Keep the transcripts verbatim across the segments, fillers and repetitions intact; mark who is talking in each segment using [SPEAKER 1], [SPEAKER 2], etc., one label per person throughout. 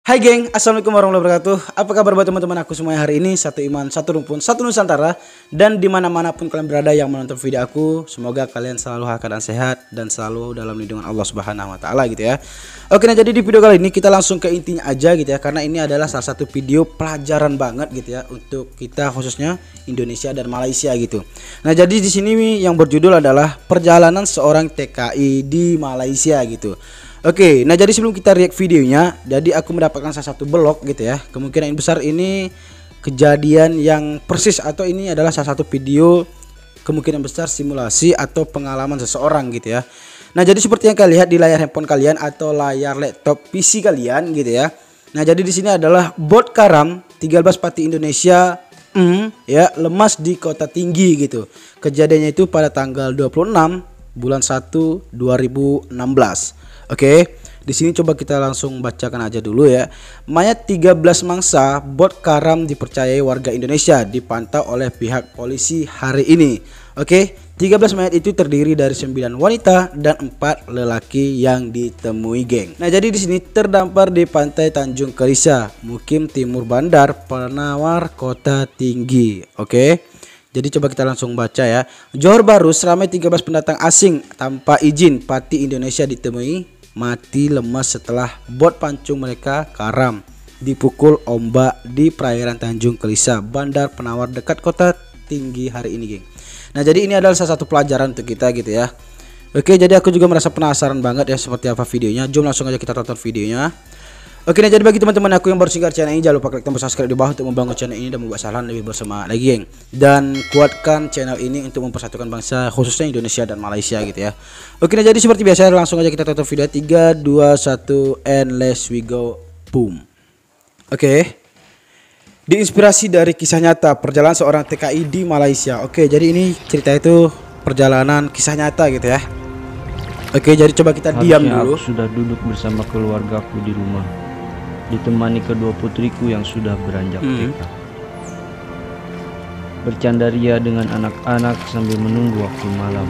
[SPEAKER 1] Hai geng, assalamualaikum warahmatullahi wabarakatuh. Apa kabar buat teman-teman aku semuanya hari ini? Satu iman, satu rumpun, satu nusantara. Dan dimana-mana pun kalian berada yang menonton video aku, semoga kalian selalu dalam keadaan sehat dan selalu dalam lindungan Allah Subhanahu Wa Taala gitu ya. Oke, nah jadi di video kali ini kita langsung ke intinya aja gitu ya, karena ini adalah salah satu video pelajaran banget gitu ya untuk kita khususnya Indonesia dan Malaysia gitu. Nah jadi di sini yang berjudul adalah perjalanan seorang T K I di Malaysia gitu. Oke, nah jadi sebelum kita react videonya, jadi aku mendapatkan salah satu blog gitu ya. Kemungkinan besar ini kejadian yang persis atau ini adalah salah satu video kemungkinan besar simulasi atau pengalaman seseorang gitu ya. Nah jadi seperti yang kalian lihat di layar handphone kalian atau layar laptop P C kalian gitu ya. Nah jadi di sini adalah bot karam tiga belas Pati Indonesia mm, ya lemas di kota tinggi gitu. Kejadiannya itu pada tanggal dua puluh enam bulan satu dua ribu enam belas. Oke, di sini coba kita langsung bacakan aja dulu ya. Mayat tiga belas mangsa bot karam dipercayai warga Indonesia dipantau oleh pihak polisi hari ini. Oke, tiga belas mayat itu terdiri dari sembilan wanita dan empat lelaki yang ditemui geng. Nah, jadi di sini terdampar di pantai Tanjung Kelisa, Mukim Timur Bandar, Penawar, Kota Tinggi. Oke. Jadi coba kita langsung baca ya. Johor Bahru seramai tiga belas pendatang asing tanpa izin Pati Indonesia ditemui mati lemas setelah bot pancung mereka karam dipukul ombak di perairan Tanjung Kelisa, Bandar Penawar dekat Kota Tinggi hari ini, geng. Nah, jadi ini adalah salah satu pelajaran untuk kita gitu ya. Oke, jadi aku juga merasa penasaran banget ya seperti apa videonya. Jom langsung aja kita tonton videonya. Oke, nah jadi bagi teman-teman aku yang baru singgah channel ini, jangan lupa klik tombol subscribe di bawah untuk membangun channel ini dan membuat salam lebih bersama lagi, geng. Dan kuatkan channel ini untuk mempersatukan bangsa khususnya Indonesia dan Malaysia gitu ya. Oke, nah jadi seperti biasa langsung aja kita tonton video. Tiga dua satu and let's we go. Boom. Oke. Diinspirasi dari kisah nyata perjalanan seorang T K I di Malaysia. Oke, jadi ini cerita itu perjalanan kisah nyata gitu ya. Oke, jadi coba kita
[SPEAKER 2] Harusnya
[SPEAKER 1] diam dulu.
[SPEAKER 2] Aku sudah duduk bersama keluargaku di rumah, ditemani kedua putriku yang sudah beranjak
[SPEAKER 1] hmm.
[SPEAKER 2] T K. Bercandaria dengan anak-anak sambil menunggu waktu malam.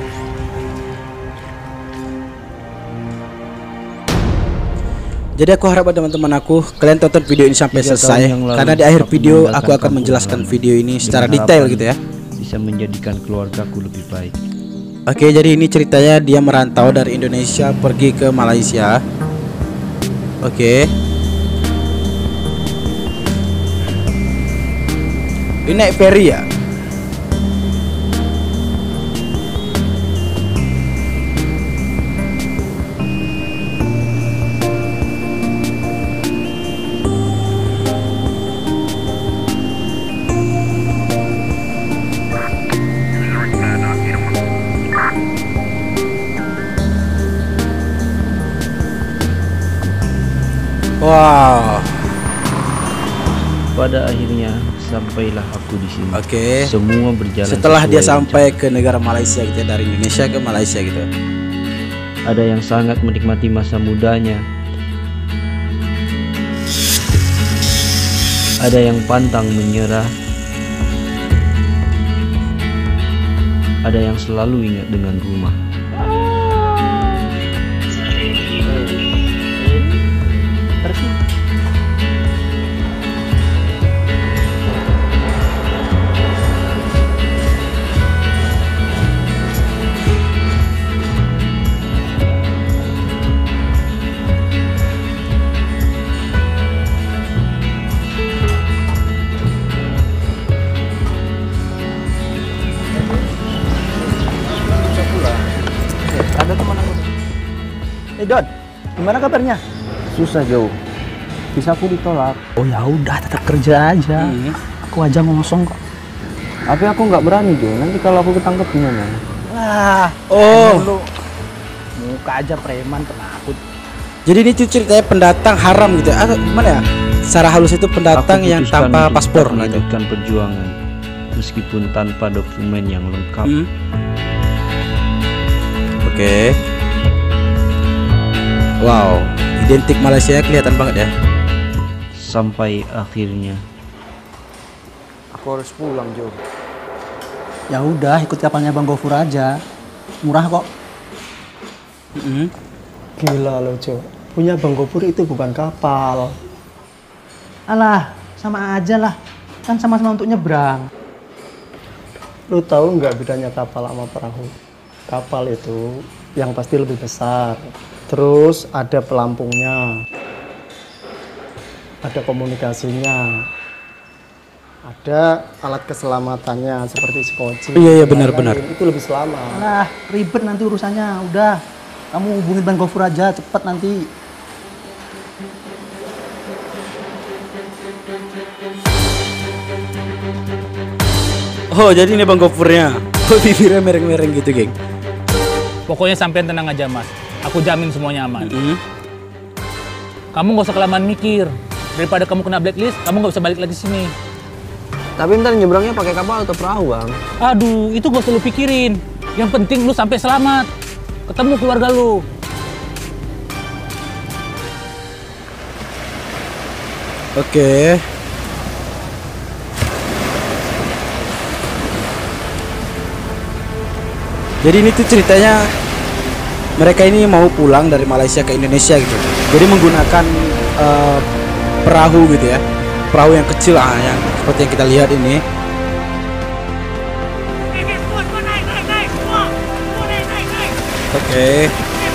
[SPEAKER 1] Jadi aku harap teman-teman aku kalian tonton video ini sampai selesai, karena di akhir video aku akan menjelaskan video ini secara detail gitu ya.
[SPEAKER 2] Bisa menjadikan keluargaku lebih baik.
[SPEAKER 1] Oke, jadi ini ceritanya dia merantau dari Indonesia pergi ke Malaysia. Oke. Ini naik ferry ya? Wow.
[SPEAKER 2] Pada akhirnya sampailah aku di sini.
[SPEAKER 1] Oke.
[SPEAKER 2] Semua berjalan
[SPEAKER 1] setelah dia
[SPEAKER 2] rencana.
[SPEAKER 1] sampai ke negara Malaysia gitu ya, dari Indonesia ke Malaysia gitu.
[SPEAKER 2] Ada yang sangat menikmati masa mudanya. Ada yang pantang menyerah. Ada yang selalu ingat dengan rumah.
[SPEAKER 1] Ada teman aku. Eh Don, gimana kabarnya?
[SPEAKER 3] Susah jauh, bisa aku ditolak.
[SPEAKER 4] Oh ya udah, tetap kerja aja.
[SPEAKER 1] Hmm.
[SPEAKER 4] Aku aja ngosong kok.
[SPEAKER 3] Tapi aku nggak berani Jo. Nanti kalau aku ketangkep gimana?
[SPEAKER 4] Wah,
[SPEAKER 1] Oh.
[SPEAKER 4] lu muka aja preman penakut.
[SPEAKER 1] Jadi ini tuh ceritanya pendatang haram gitu ya. Atau gimana ya? Secara halus itu pendatang
[SPEAKER 2] Aku
[SPEAKER 1] yang
[SPEAKER 2] putuskan
[SPEAKER 1] tanpa
[SPEAKER 2] untuk
[SPEAKER 1] paspor
[SPEAKER 2] tetap
[SPEAKER 1] gitu.
[SPEAKER 2] melanjutkan perjuangan meskipun tanpa dokumen yang lengkap.
[SPEAKER 1] Hmm. Oke. Wow, identik Malaysia kelihatan banget ya.
[SPEAKER 2] Sampai akhirnya
[SPEAKER 3] Aku harus pulang Jo.
[SPEAKER 4] Ya udah, ikut kapalnya Bang Gofur aja. Murah kok.
[SPEAKER 1] Mm-hmm.
[SPEAKER 3] Gila lo Jo.
[SPEAKER 5] punya Bang Gopur itu bukan kapal.
[SPEAKER 4] Alah, sama aja lah. Kan sama-sama untuk nyebrang.
[SPEAKER 5] Lu tahu nggak bedanya kapal sama perahu? Kapal itu yang pasti lebih besar. Terus ada pelampungnya. Ada komunikasinya. Ada alat keselamatannya seperti skoci.
[SPEAKER 1] Iya, iya, benar-benar.
[SPEAKER 5] Itu lebih selamat.
[SPEAKER 4] Alah, ribet nanti urusannya. Udah, kamu hubungin Bang Gofur aja, cepet nanti.
[SPEAKER 1] Oh, jadi ini Bang Gofurnya. Kok bibirnya mereng-mereng gitu, geng?
[SPEAKER 6] Pokoknya sampean tenang aja, Mas. Aku jamin semuanya aman.
[SPEAKER 1] Mm-hmm.
[SPEAKER 6] Kamu nggak usah kelamaan mikir. Daripada kamu kena blacklist, kamu nggak bisa balik lagi sini.
[SPEAKER 3] Tapi ntar nyebrangnya pakai kapal atau perahu, Bang?
[SPEAKER 6] Aduh, itu gak usah lu pikirin. Yang penting lu sampai selamat. Ketemu keluarga lu.
[SPEAKER 1] Oke. Jadi ini tuh ceritanya mereka ini mau pulang dari Malaysia ke Indonesia gitu. Jadi menggunakan uh, perahu gitu ya. Perahu yang kecil ah, yang seperti yang kita lihat ini. Oke.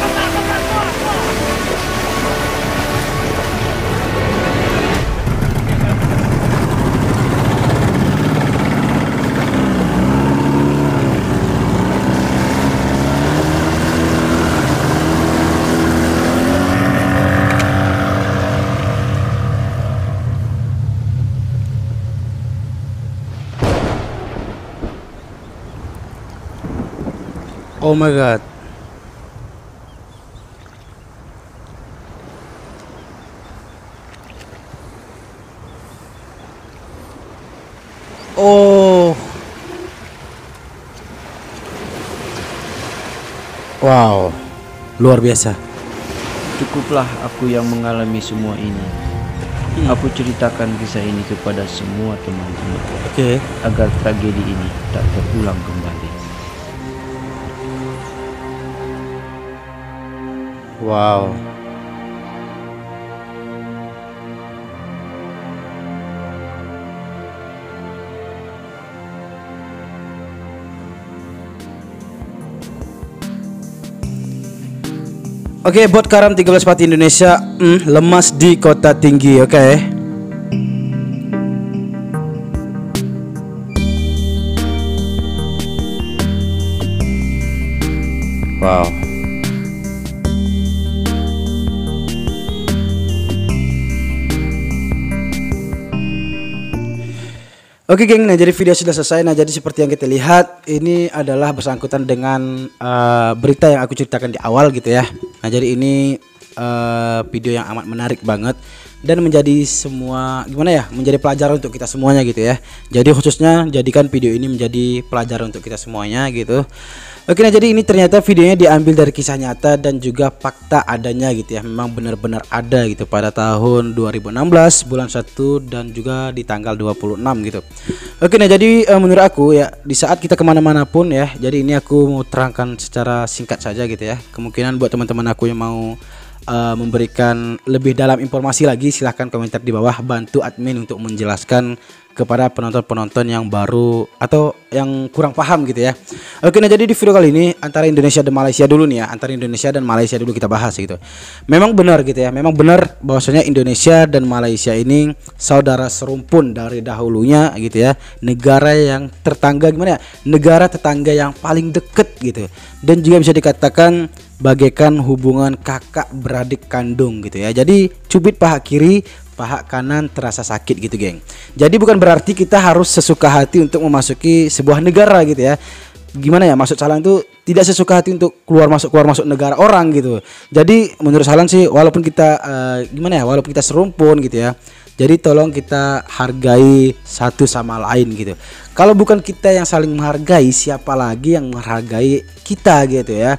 [SPEAKER 1] Oh my god. Oh. Wow. Luar biasa.
[SPEAKER 2] Cukuplah aku yang mengalami semua ini. Aku ceritakan kisah ini kepada semua teman-teman.
[SPEAKER 1] Oke.
[SPEAKER 2] Agar tragedi ini tak terulang kembali.
[SPEAKER 1] Wow. Oke, bot karam tiga belas Pati Indonesia, mm, lemas di kota tinggi, oke. Okay. Wow. Oke geng, nah jadi video sudah selesai. Nah jadi seperti yang kita lihat, ini adalah bersangkutan dengan uh, berita yang aku ceritakan di awal gitu ya. Nah jadi ini uh, video yang amat menarik banget dan menjadi semua gimana ya, menjadi pelajaran untuk kita semuanya gitu ya. Jadi khususnya jadikan video ini menjadi pelajaran untuk kita semuanya gitu. Oke, nah jadi ini ternyata videonya diambil dari kisah nyata dan juga fakta adanya gitu ya. Memang benar-benar ada gitu pada tahun dua ribu enam belas bulan satu dan juga di tanggal dua puluh enam gitu. Oke, nah jadi uh, menurut aku ya, di saat kita kemana-mana pun ya, jadi ini aku mau terangkan secara singkat saja gitu ya. Kemungkinan buat teman-teman aku yang mau uh, memberikan lebih dalam informasi lagi, silahkan komentar di bawah, bantu admin untuk menjelaskan kepada penonton-penonton yang baru atau yang kurang paham gitu ya. Oke, nah jadi di video kali ini antara Indonesia dan Malaysia dulu nih ya, antara Indonesia dan Malaysia dulu kita bahas gitu. Memang benar gitu ya, memang benar bahwasanya Indonesia dan Malaysia ini saudara serumpun dari dahulunya gitu ya. Negara yang tetangga gimana ya? Negara tetangga yang paling deket gitu. Dan juga bisa dikatakan bagaikan hubungan kakak beradik kandung gitu ya. Jadi cubit paha kiri, paha kanan terasa sakit gitu geng. Jadi bukan berarti kita harus sesuka hati untuk memasuki sebuah negara gitu ya. Gimana ya, maksud Salang itu tidak sesuka hati untuk keluar masuk keluar masuk negara orang gitu. Jadi menurut Salang sih walaupun kita uh, gimana ya, walaupun kita serumpun gitu ya, jadi tolong kita hargai satu sama lain gitu. Kalau bukan kita yang saling menghargai, siapa lagi yang menghargai kita gitu ya.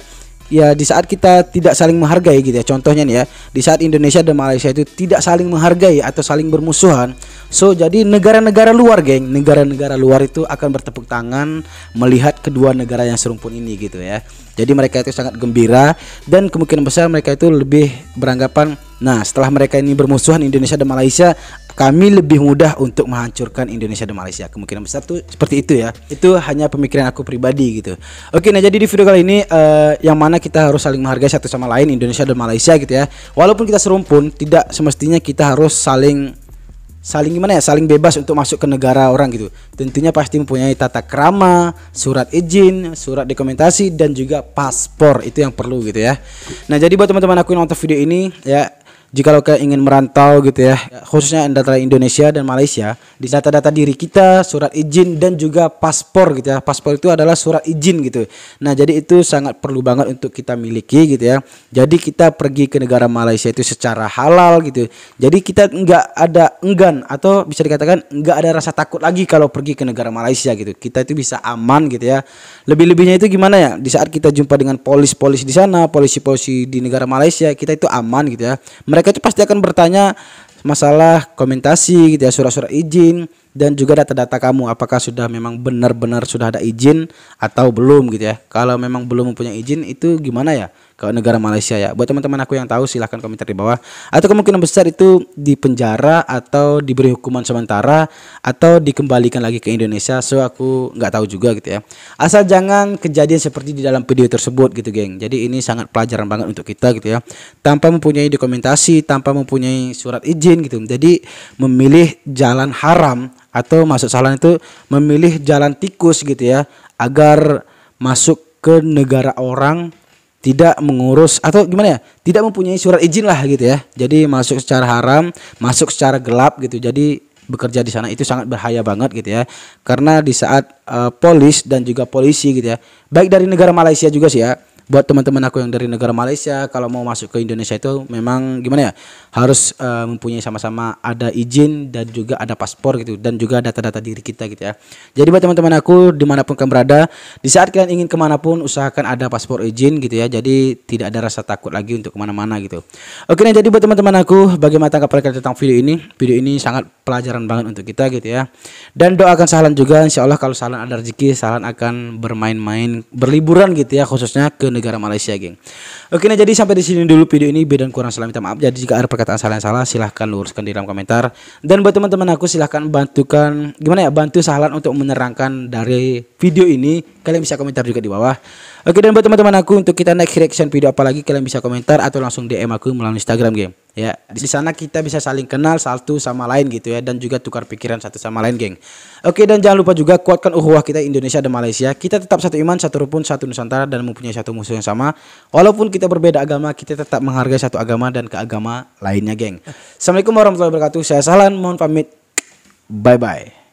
[SPEAKER 1] ya di saat kita tidak saling menghargai gitu ya. Contohnya nih ya, di saat Indonesia dan Malaysia itu tidak saling menghargai atau saling bermusuhan. So jadi negara-negara luar geng, negara-negara luar itu akan bertepuk tangan melihat kedua negara yang serumpun ini gitu ya. Jadi mereka itu sangat gembira dan kemungkinan besar mereka itu lebih beranggapan, nah setelah mereka ini bermusuhan Indonesia dan Malaysia, kami lebih mudah untuk menghancurkan Indonesia dan Malaysia. Kemungkinan besar tuh seperti itu ya. Itu hanya pemikiran aku pribadi gitu. Oke, nah jadi di video kali ini uh, yang mana kita harus saling menghargai satu sama lain, Indonesia dan Malaysia gitu ya. Walaupun kita serumpun, tidak semestinya kita harus saling saling gimana ya, saling bebas untuk masuk ke negara orang gitu. Tentunya pasti mempunyai tata krama, surat izin, surat dokumentasi dan juga paspor, itu yang perlu gitu ya. Nah jadi buat teman-teman aku yang nonton video ini ya, jika lo ingin merantau gitu ya, khususnya antara Indonesia dan Malaysia, di data-data diri kita, surat izin dan juga paspor gitu ya. Paspor itu adalah surat izin gitu. Nah jadi itu sangat perlu banget untuk kita miliki gitu ya. Jadi kita pergi ke negara Malaysia itu secara halal gitu. Jadi kita nggak ada enggan atau bisa dikatakan nggak ada rasa takut lagi kalau pergi ke negara Malaysia gitu. Kita itu bisa aman gitu ya. Lebih-lebihnya itu gimana ya? Di saat kita jumpa dengan polis-polis di sana, polisi-polisi di negara Malaysia, kita itu aman gitu ya. Mereka itu pasti akan bertanya masalah komentasi gitu ya, surat-surat izin dan juga data-data kamu apakah sudah memang benar-benar sudah ada izin atau belum gitu ya. Kalau memang belum mempunyai izin itu gimana ya ke negara Malaysia ya. Buat teman-teman aku yang tahu silahkan komentar di bawah. Atau kemungkinan besar itu di penjara atau diberi hukuman sementara atau dikembalikan lagi ke Indonesia. So aku nggak tahu juga gitu ya. Asal jangan kejadian seperti di dalam video tersebut gitu geng. Jadi ini sangat pelajaran banget untuk kita gitu ya. Tanpa mempunyai dokumentasi, tanpa mempunyai surat izin gitu. Jadi memilih jalan haram atau masuk salah itu memilih jalan tikus gitu ya, agar masuk ke negara orang tidak mengurus atau gimana ya, tidak mempunyai surat izin lah gitu ya. Jadi masuk secara haram, masuk secara gelap gitu. Jadi bekerja di sana itu sangat bahaya banget gitu ya. Karena di saat uh, polis dan juga polisi gitu ya, baik dari negara Malaysia juga sih ya. Buat teman-teman aku yang dari negara Malaysia, kalau mau masuk ke Indonesia itu memang gimana ya, harus uh, mempunyai sama-sama ada izin dan juga ada paspor gitu, dan juga data-data diri kita gitu ya. Jadi buat teman-teman aku dimanapun kalian berada, di saat kalian ingin kemanapun usahakan ada paspor izin gitu ya. Jadi tidak ada rasa takut lagi untuk kemana-mana gitu. Oke, nah jadi buat teman-teman aku, bagaimana tanggapan kalian tentang video ini? Video ini sangat pelajaran banget untuk kita gitu ya. Dan doakan Sahlan juga, insya Allah kalau Sahlan ada rezeki, Sahlan akan bermain-main, berliburan gitu ya, khususnya ke negara Malaysia geng. Oke, nah jadi sampai di sini dulu video ini, dan kurang salah minta maaf. Jadi jika ada perkataan salah yang salah silahkan luruskan di dalam komentar. Dan buat teman-teman aku silahkan bantukan gimana ya, bantu Sahlan untuk menerangkan dari video ini. Kalian bisa komentar juga di bawah. Oke, dan buat teman-teman aku untuk kita next reaction video apa lagi, kalian bisa komentar atau langsung D M aku melalui Instagram geng. Ya, di sana kita bisa saling kenal satu sama lain gitu ya, dan juga tukar pikiran satu sama lain geng. Oke, dan jangan lupa juga kuatkan ukhuwah kita Indonesia dan Malaysia. Kita tetap satu iman, satu rukun, satu Nusantara dan mempunyai satu musuh yang sama. Walaupun kita berbeda agama, kita tetap menghargai satu agama dan keagama lainnya geng. Assalamualaikum warahmatullahi wabarakatuh. Saya Sahlan, mohon pamit. Bye bye.